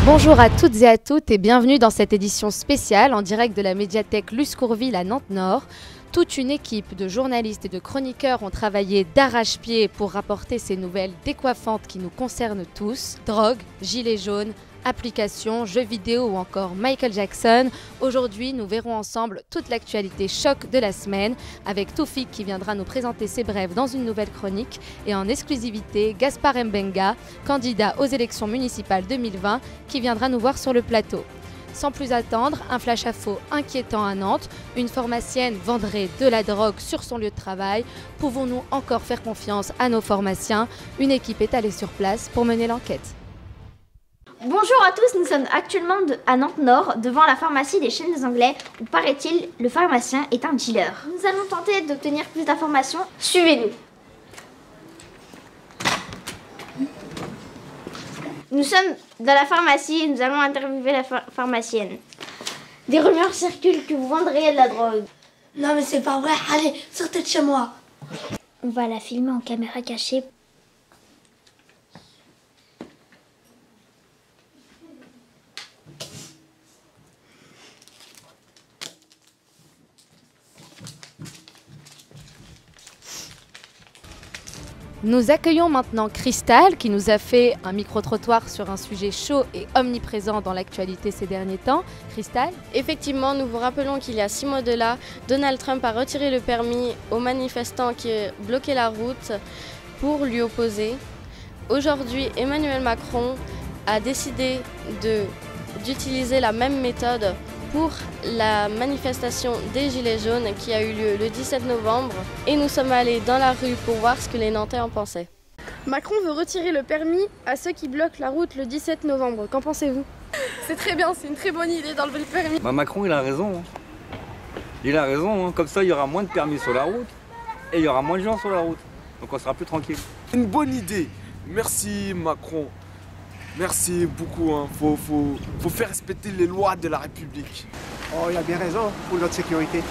Bonjour à toutes et à toutes et bienvenue dans cette édition spéciale en direct de la médiathèque Luce Courville à Nantes-Nord. Toute une équipe de journalistes et de chroniqueurs ont travaillé d'arrache-pied pour rapporter ces nouvelles décoiffantes qui nous concernent tous. Drogue, gilets jaunes, applications, jeux vidéo ou encore Michael Jackson. Aujourd'hui, nous verrons ensemble toute l'actualité choc de la semaine avec Toufik qui viendra nous présenter ses brèves dans une nouvelle chronique et en exclusivité Gaspard Mbenga, candidat aux élections municipales 2020 qui viendra nous voir sur le plateau. Sans plus attendre, un flash info inquiétant à Nantes. Une pharmacienne vendrait de la drogue sur son lieu de travail. Pouvons-nous encore faire confiance à nos pharmaciens? Une équipe est allée sur place pour mener l'enquête. Bonjour à tous, nous sommes actuellement à Nantes-Nord, devant la pharmacie des Chênes Anglais, où paraît-il, le pharmacien est un dealer. Nous allons tenter d'obtenir plus d'informations. Suivez-nous. Nous sommes dans la pharmacie et nous allons interviewer la pharmacienne. Des rumeurs circulent que vous vendriez de la drogue. Non mais c'est pas vrai, allez, sortez de chez moi. On va la filmer en caméra cachée. Nous accueillons maintenant Cristal qui nous a fait un micro-trottoir sur un sujet chaud et omniprésent dans l'actualité ces derniers temps. Cristal? Effectivement, nous vous rappelons qu'il y a 6 mois de là, Donald Trump a retiré le permis aux manifestants qui bloquaient la route pour lui opposer. Aujourd'hui, Emmanuel Macron a décidé d'utiliser la même méthode pour la manifestation des Gilets jaunes qui a eu lieu le 17 novembre et nous sommes allés dans la rue pour voir ce que les Nantais en pensaient. Macron veut retirer le permis à ceux qui bloquent la route le 17 novembre. Qu'en pensez-vous? C'est très bien, c'est une très bonne idée d'enlever le permis. Macron il a raison. Il a raison, comme ça il y aura moins de permis sur la route et il y aura moins de gens sur la route. Donc on sera plus tranquille. Une bonne idée. Merci Macron. Merci beaucoup, hein. Faut faire respecter les lois de la République. Oh, il a bien raison pour notre sécurité.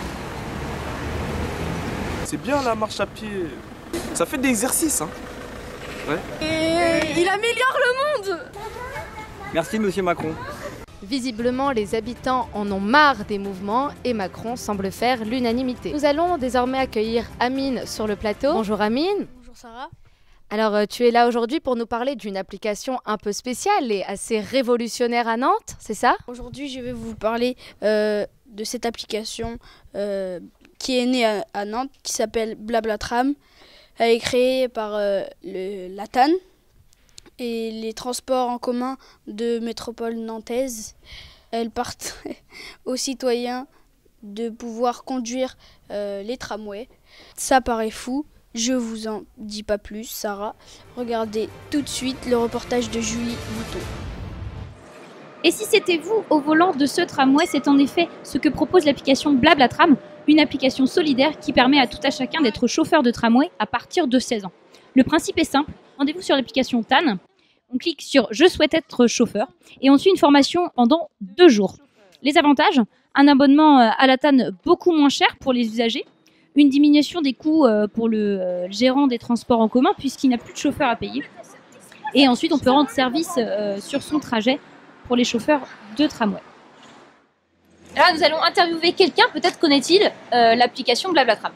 C'est bien la marche à pied. Ça fait des exercices, hein. Ouais. Et il améliore le monde. Merci monsieur Macron. Visiblement, les habitants en ont marre des mouvements et Macron semble faire l'unanimité. Nous allons désormais accueillir Amine sur le plateau. Bonjour Amine. Bonjour Sarah. Alors, tu es là aujourd'hui pour nous parler d'une application un peu spéciale et assez révolutionnaire à Nantes, c'est ça? Aujourd'hui, je vais vous parler de cette application qui est née à Nantes, qui s'appelle Blablatram. Elle est créée par la TAN et les transports en commun de métropole nantaise. Elle permet aux citoyens de pouvoir conduire les tramways. Ça paraît fou. Je vous en dis pas plus, Sarah. Regardez tout de suite le reportage de Julie Bouton. Et si c'était vous au volant de ce tramway, c'est en effet ce que propose l'application Blablatram, une application solidaire qui permet à tout à chacun d'être chauffeur de tramway à partir de 16 ans. Le principe est simple, rendez-vous sur l'application TAN, on clique sur « Je souhaite être chauffeur » et on suit une formation pendant 2 jours. Les avantages, un abonnement à la TAN beaucoup moins cher pour les usagers, une diminution des coûts pour le gérant des transports en commun puisqu'il n'a plus de chauffeur à payer. Et ensuite, on peut rendre service sur son trajet pour les chauffeurs de tramway. Là, nous allons interviewer quelqu'un, peut-être connaît-il l'application Blablatram.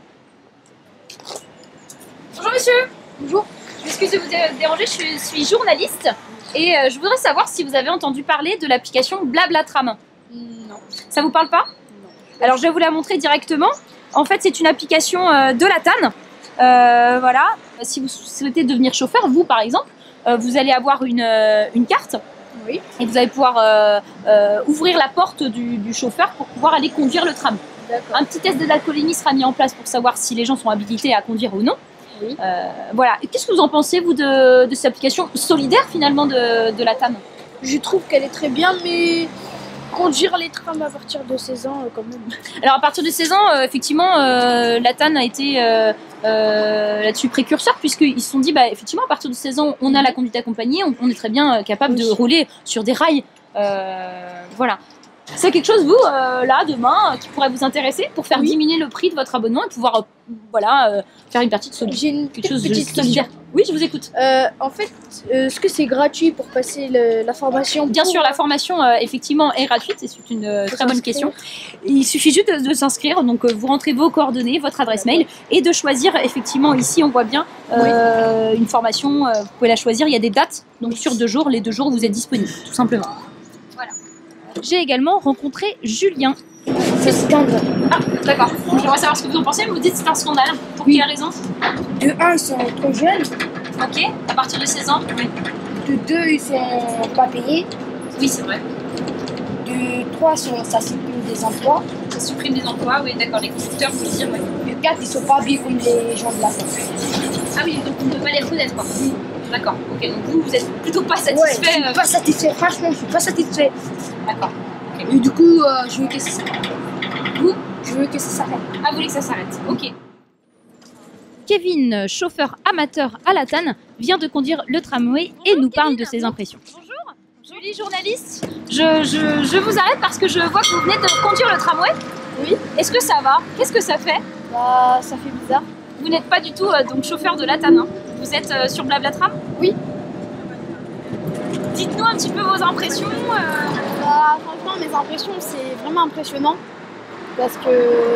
Bonjour monsieur. Bonjour. Je m'excuse de vous déranger, je suis journaliste et je voudrais savoir si vous avez entendu parler de l'application Blablatram. Non. Ça vous parle pas? Non. Alors je vais vous la montrer directement. En fait, c'est une application de la TAN. Voilà. Si vous souhaitez devenir chauffeur, vous par exemple, vous allez avoir une carte. Oui. Et vous allez pouvoir ouvrir la porte du chauffeur pour pouvoir aller conduire le tram. Un petit test d'alcoolémie sera mis en place pour savoir si les gens sont habilités à conduire ou non. Oui. Voilà. Qu'est-ce que vous en pensez, vous, de cette application solidaire, finalement, de la TAN? Je trouve qu'elle est très bien, mais conduire les trams à partir de 16 ans, quand même. Alors, à partir de 16 ans, effectivement, la TAN a été là-dessus précurseur, puisqu'ils se sont dit, bah, effectivement, à partir de 16 ans, on a la conduite accompagnée, on est très bien capable de rouler sur des rails. Voilà. C'est quelque chose, vous, là, demain, qui pourrait vous intéresser pour faire diminuer le prix de votre abonnement et pouvoir, faire une partie solidaire. J'ai une Quelque chose de petite solidaire. Oui, je vous écoute. En fait, est-ce que c'est gratuit pour passer la formation? Bien sûr, la formation, effectivement, est gratuite. C'est une très bonne question. Il suffit juste de s'inscrire. Donc, vous rentrez vos coordonnées, votre adresse mail et de choisir, effectivement, ici, on voit bien une formation. Vous pouvez la choisir. Il y a des dates. Donc, sur 2 jours, les 2 jours où vous êtes disponible, tout simplement. Voilà. J'ai également rencontré Julien. C'est scandale. Ah, d'accord. J'aimerais savoir ce que vous en pensez. Vous dites que c'est un scandale. Pour quelle raison? De 1, ils sont trop jeunes. Ok. À partir de 16 ans. Oui. De 2, ils sont pas payés. Oui, c'est vrai. De 3, ça supprime des emplois. Ça supprime des emplois. Oui, d'accord. Les conducteurs, faut le dire. Ouais. De 4, ils sont pas habillés comme les gens de la France. Ah oui, donc on ne peut pas les reconnaître, quoi. Oui. D'accord. Ok. Donc vous êtes plutôt pas satisfait. Ouais, je suis pas satisfait. Franchement, je suis pas satisfait. D'accord. Et du coup, je veux que ça s'arrête. Vous? Je veux que ça s'arrête. Ah, vous voulez que ça s'arrête? Ok. Kevin, chauffeur amateur à la TAN, vient de conduire le tramway et nous parle de ses impressions. Bonjour, Julie, journaliste. Je vous arrête parce que je vois que vous venez de conduire le tramway. Oui. Est-ce que ça va? Qu'est-ce que ça fait? Bah, ça fait bizarre. Vous n'êtes pas du tout donc chauffeur de la TAN, hein. Vous êtes sur Blablatram? Oui. Dites-nous un petit peu vos impressions. Bah, franchement, mes impressions, c'est vraiment impressionnant. Parce que,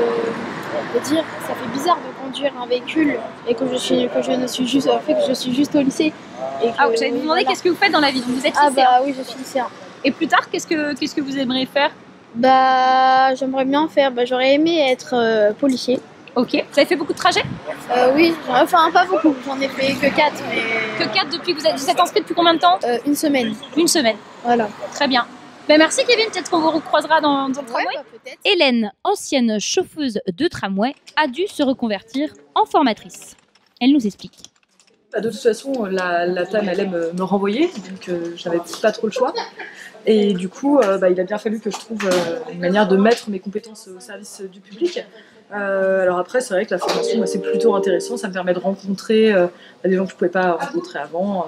on peut dire, ça fait bizarre de conduire un véhicule et que je suis juste au lycée. Et que, j'allais vous demander qu'est-ce que vous faites dans la vie. Donc vous êtes lycéen. Ah bah oui, je suis lycéen. Et plus tard, qu'est-ce que vous aimeriez faire? Bah, j'aimerais bien faire, j'aurais aimé être policier. Ok. Vous avez fait beaucoup de trajets? Oui, enfin pas beaucoup, j'en ai fait que 4. Mais... Que 4 depuis que vous êtes inscrit depuis combien de temps? Une semaine. Une semaine. Voilà. Très bien. Ben merci Kevin, peut-être qu'on vous recroisera dans le tramway. Peut-être. Hélène, ancienne chauffeuse de tramway, a dû se reconvertir en formatrice. Elle nous explique. De toute façon, la TAN allait me renvoyer, donc j'avais pas trop le choix. Et du coup, il a bien fallu que je trouve une manière de mettre mes compétences au service du public. Alors après, c'est vrai que la formation, c'est plutôt intéressant. Ça me permet de rencontrer des gens que je ne pouvais pas rencontrer avant.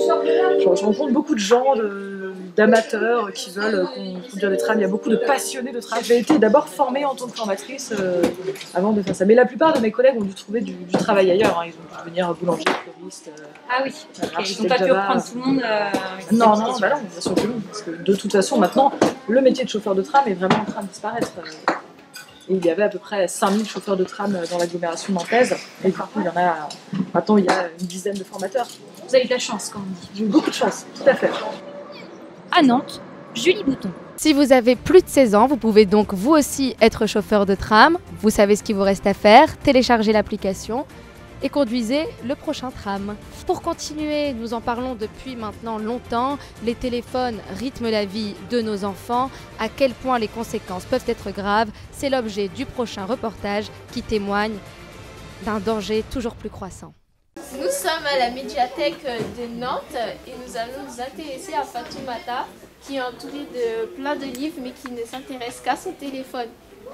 Je rencontre beaucoup de gens, d'amateurs qui veulent conduire des trams. Il y a beaucoup de passionnés de trams. J'ai été d'abord formée en tant que formatrice avant de faire ça. Mais la plupart de mes collègues ont dû trouver du travail ailleurs. Ils ont dû devenir boulanger, fleuriste. Ah oui, ils n'ont pas pu reprendre tout le monde. Non, bien sûr que non. Parce que de toute façon, maintenant, le métier de chauffeur de tram est vraiment en train de disparaître. Et il y avait à peu près 5000 chauffeurs de tram dans l'agglomération nantaise. Et du coup, maintenant, il y a une dizaine de formateurs. Vous avez de la chance, comme on dit. J'ai eu beaucoup de chance, tout à fait. À Nantes, Julie Bouton. Si vous avez plus de 16 ans, vous pouvez donc vous aussi être chauffeur de tram. Vous savez ce qu'il vous reste à faire, téléchargez l'application et conduisez le prochain tram. Pour continuer, nous en parlons depuis maintenant longtemps, les téléphones rythment la vie de nos enfants. À quel point les conséquences peuvent être graves, c'est l'objet du prochain reportage qui témoigne d'un danger toujours plus croissant. Nous sommes à la médiathèque de Nantes et nous allons nous intéresser à Fatoumata qui est entourée de plein de livres mais qui ne s'intéresse qu'à son téléphone.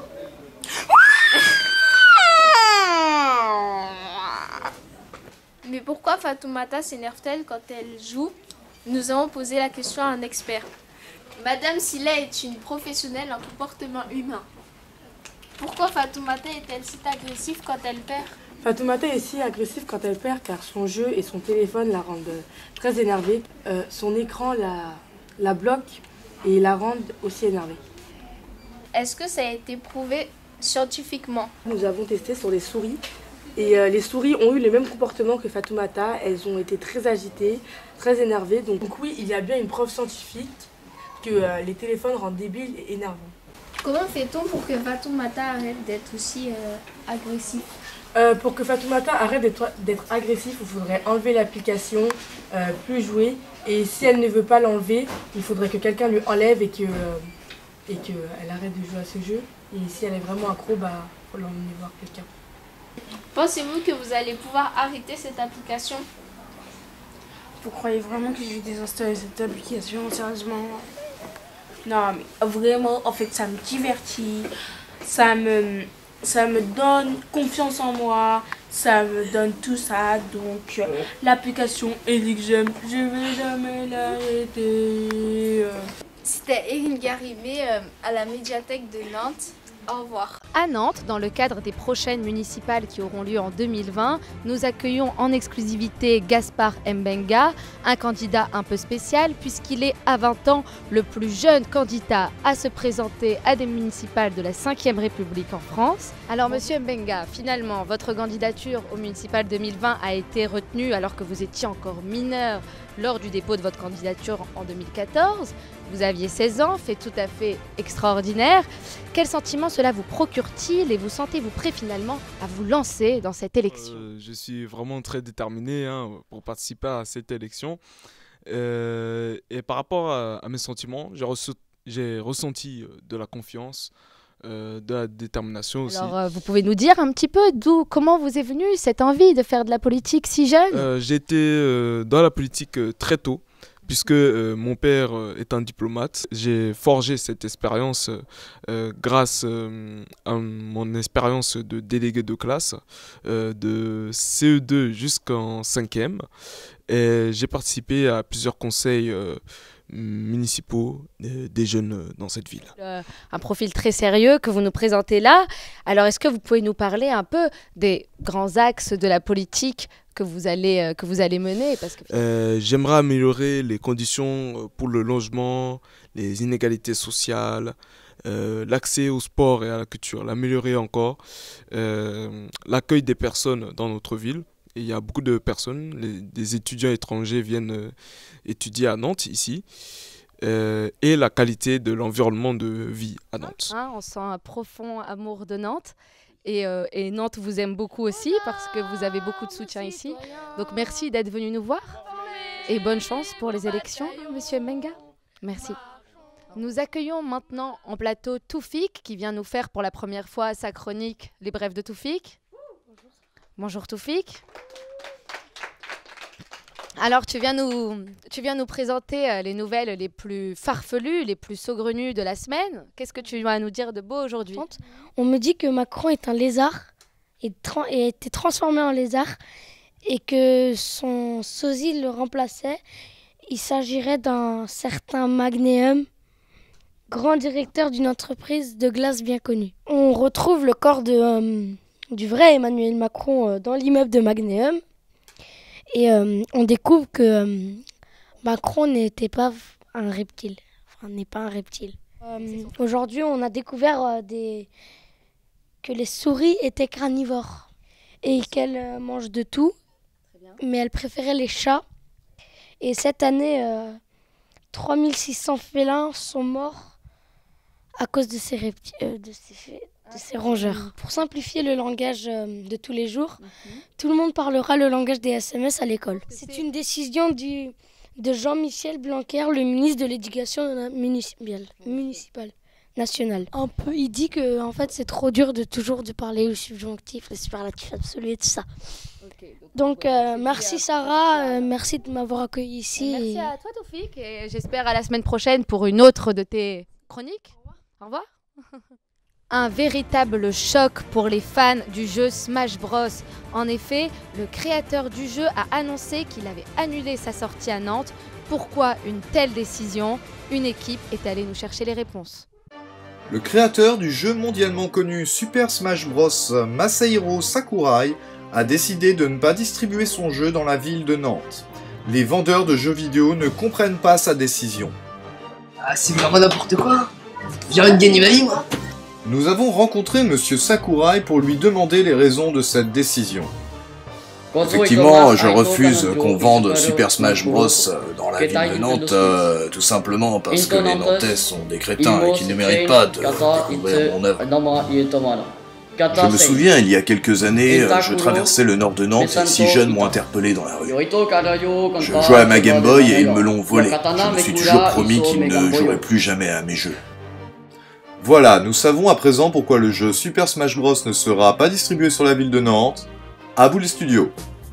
Mais pourquoi Fatoumata s'énerve-t-elle quand elle joue? Nous avons posé la question à un expert. Madame Silla est une professionnelle en comportement humain. Pourquoi Fatoumata est-elle si agressive quand elle perd? Fatoumata est si agressive quand elle perd car son jeu et son téléphone la rendent très énervée. Son écran la bloque et la rendent aussi énervée. Est-ce que ça a été prouvé scientifiquement? Nous avons testé sur les souris et les souris ont eu le même comportement que Fatoumata. Elles ont été très agitées, très énervées. Donc oui, il y a bien une preuve scientifique que les téléphones rendent débiles et énervants. Comment fait-on pour que Fatoumata arrête d'être aussi agressif? Pour que Fatoumata arrête d'être agressif, il faudrait enlever l'application, plus jouer. Et si elle ne veut pas l'enlever, il faudrait que quelqu'un lui enlève et qu'elle arrête de jouer à ce jeu. Et si elle est vraiment accro, il faut l'emmener voir quelqu'un. Pensez-vous que vous allez pouvoir arrêter cette application? Vous croyez vraiment que je vais désinstaller cette application, sérieusement? Non, mais vraiment, en fait, ça me divertit, ça me donne confiance en moi, ça me donne tout ça. Donc, l'application, elle dit que j'aime, je vais jamais l'arrêter. C'était Erin Garimé à la médiathèque de Nantes. Au revoir. À Nantes, dans le cadre des prochaines municipales qui auront lieu en 2020, nous accueillons en exclusivité Gaspard Mbenga, un candidat un peu spécial puisqu'il est à 20 ans le plus jeune candidat à se présenter à des municipales de la 5e République en France. Alors monsieur Mbenga, finalement, votre candidature aux municipales 2020 a été retenue alors que vous étiez encore mineur lors du dépôt de votre candidature en 2014. Vous aviez 16 ans, fait tout à fait extraordinaire. Quel sentiment cela vous procure-t-il et vous sentez-vous prêt finalement à vous lancer dans cette élection? Je suis vraiment très déterminé pour participer à cette élection. Et par rapport à mes sentiments, j'ai ressenti de la confiance, de la détermination aussi. Alors, vous pouvez nous dire un petit peu comment vous est venue cette envie de faire de la politique si jeune? J'ai été dans la politique très tôt. Puisque mon père est un diplomate, j'ai forgé cette expérience grâce à mon expérience de délégué de classe de CE2 jusqu'en 5e. Et j'ai participé à plusieurs conseils municipaux des jeunes dans cette ville. Un profil très sérieux que vous nous présentez là. Alors est-ce que vous pouvez nous parler un peu des grands axes de la politique que vous allez mener parce que... J'aimerais améliorer les conditions pour le logement, les inégalités sociales, l'accès au sport et à la culture, l'améliorer encore, l'accueil des personnes dans notre ville. Et il y a beaucoup de personnes, des étudiants étrangers viennent étudier à Nantes ici, et la qualité de l'environnement de vie à Nantes. On sent un profond amour de Nantes. Et Nantes vous aime beaucoup aussi parce que vous avez beaucoup de soutien ici. Donc merci d'être venu nous voir et bonne chance pour les élections, monsieur Mbenga. Merci. Nous accueillons maintenant en plateau Toufik qui vient nous faire pour la première fois sa chronique Les Brèves de Toufik. Bonjour Toufik. Alors tu viens nous présenter les nouvelles les plus farfelues, les plus saugrenues de la semaine. Qu'est-ce que tu vas nous dire de beau aujourd'hui? On me dit que Macron est un lézard, et a été transformé en lézard et que son sosie le remplaçait. Il s'agirait d'un certain Magnéum, grand directeur d'une entreprise de glace bien connue. On retrouve le corps du vrai Emmanuel Macron dans l'immeuble de Magnéum. Et on découvre que Macron n'était pas un reptile. Enfin, n'est pas un reptile. Aujourd'hui, on a découvert que les souris étaient carnivores et qu'elles mangent de tout, mais elles préféraient les chats. Et cette année, 3600 félins sont morts à cause de ces reptiles, de ces rongeurs. Pour simplifier le langage de tous les jours, tout le monde parlera le langage des SMS à l'école. C'est une décision de Jean-Michel Blanquer, le ministre de l'Éducation municipale nationale. Il dit que en fait, c'est trop dur de toujours parler au subjonctif, le superlatif absolu et tout ça. Donc merci Sarah, merci de m'avoir accueilli ici. Merci à toi Toufik et j'espère à la semaine prochaine pour une autre de tes chroniques. Au revoir. Un véritable choc pour les fans du jeu Smash Bros. En effet, le créateur du jeu a annoncé qu'il avait annulé sa sortie à Nantes. Pourquoi une telle décision? Une équipe est allée nous chercher les réponses. Le créateur du jeu mondialement connu Super Smash Bros, Masahiro Sakurai, a décidé de ne pas distribuer son jeu dans la ville de Nantes. Les vendeurs de jeux vidéo ne comprennent pas sa décision. Ah, c'est vraiment n'importe quoi. J'ai envie de gagner ma vie, moi. Nous avons rencontré Monsieur Sakurai pour lui demander les raisons de cette décision. Effectivement, je refuse qu'on vende Super Smash Bros dans la ville de Nantes, tout simplement parce que les Nantais sont des crétins et qu'ils ne méritent pas de découvrir mon œuvre. Je me souviens, il y a quelques années, je traversais le nord de Nantes et 6 jeunes m'ont interpellé dans la rue. Je jouais à ma Game Boy et ils me l'ont volé. Je me suis toujours promis qu'ils ne joueraient plus jamais à mes jeux. Voilà, nous savons à présent pourquoi le jeu Super Smash Bros ne sera pas distribué sur la ville de Nantes. À vous les studios.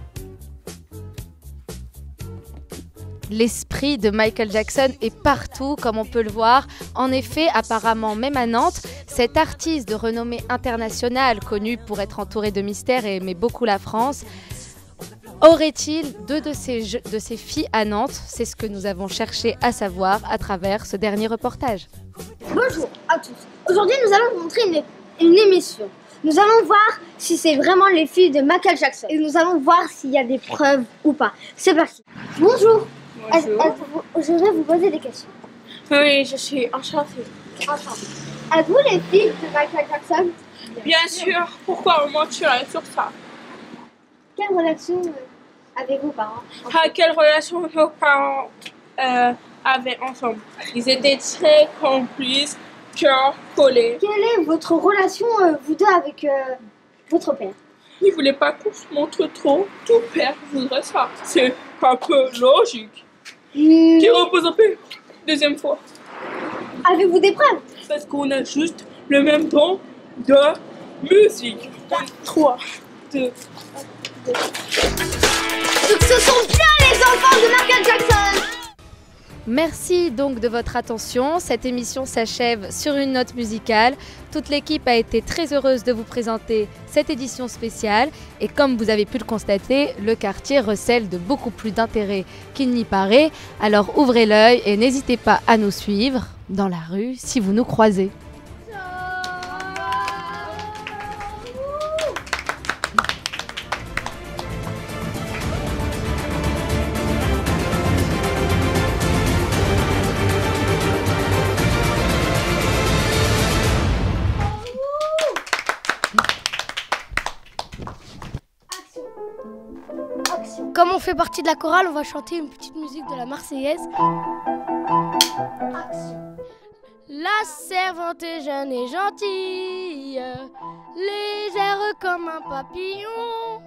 L'esprit de Michael Jackson est partout, comme on peut le voir. En effet, apparemment, même à Nantes, cet artiste de renommée internationale, connu pour être entouré de mystères et aimer beaucoup la France, Aurait-il deux de ces filles à Nantes? C'est ce que nous avons cherché à savoir à travers ce dernier reportage. Bonjour à tous. Aujourd'hui, nous allons vous montrer une émission. Nous allons voir si c'est vraiment les filles de Michael Jackson. Et nous allons voir s'il y a des preuves ou pas. C'est parti. Bonjour. Je voudrais vous poser des questions. Oui, je suis enchantée. Êtes-vous les filles de Michael Jackson? Bien sûr, pourquoi on mentirait sur ça? Quelle relation avec vos parents? Quelle relation nos parents avaient ensemble? Ils étaient très complices, cœur collé. Quelle est votre relation, vous deux, avec votre père? Il voulait pas qu'on se montre trop. Tout père voudrait ça. C'est un peu logique. Qui repose en paix. Deuxième fois. Avez-vous des preuves? Parce qu'on a juste le même ton de musique. 3, 2, 1. Donc ce sont bien les enfants de Michael Jackson! Merci donc de votre attention. Cette émission s'achève sur une note musicale. Toute l'équipe a été très heureuse de vous présenter cette édition spéciale. Et comme vous avez pu le constater, le quartier recèle de beaucoup plus d'intérêt qu'il n'y paraît. Alors ouvrez l'œil et n'hésitez pas à nous suivre dans la rue si vous nous croisez. Comme on fait partie de la chorale, on va chanter une petite musique de la Marseillaise. La servante est jeune et gentille, légère comme un papillon.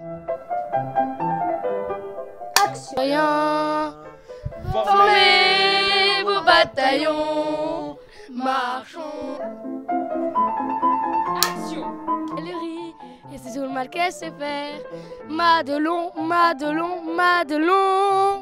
Rien, formez vos bataillons, marchons. Action. Elle rit et c'est tout le mal qu'elle sait faire. Madelon, Madelon, Madelon.